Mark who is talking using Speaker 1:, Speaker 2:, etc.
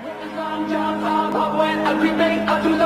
Speaker 1: With the long jump, I'll when I creep, I do